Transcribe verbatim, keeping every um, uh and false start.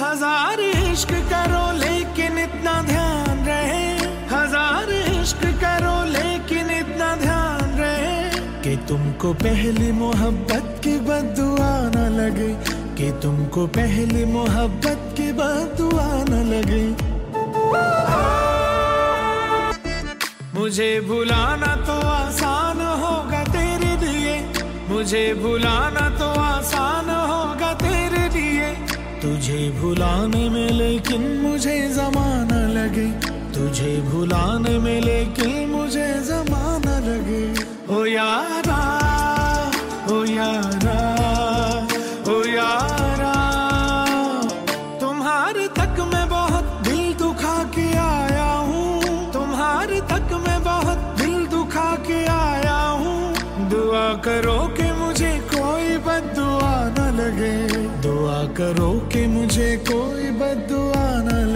हजार इश्क करो लेकिन इतना ध्यान रहे, हजार इश्क करो लेकिन इतना ध्यान रहे कि तुमको पहली मोहब्बत की बद्दुआ न लगे, कि तुमको पहली मोहब्बत की बद्दुआ न लगे। मुझे भुलाना तो आसान होगा तेरे लिए, मुझे भुलाना तो आसान होगा तेरे लिए, तुझे भुलाने में लेकिन मुझे ज़माना लगे, तुझे भुलाने में लेकिन मुझे ज़माना लगे। ओ यारा ओ यारा ओ यारा, तुम्हारे तक मैं बहुत दिल दुखा के आया हूँ, तुम्हारे तक मैं बहुत दिल दुखा के आया हूँ। दुआ करो कि मुझे कोई बद्दुआ न लगे, दुआ करो कि मुझे कोई बद्दुआ न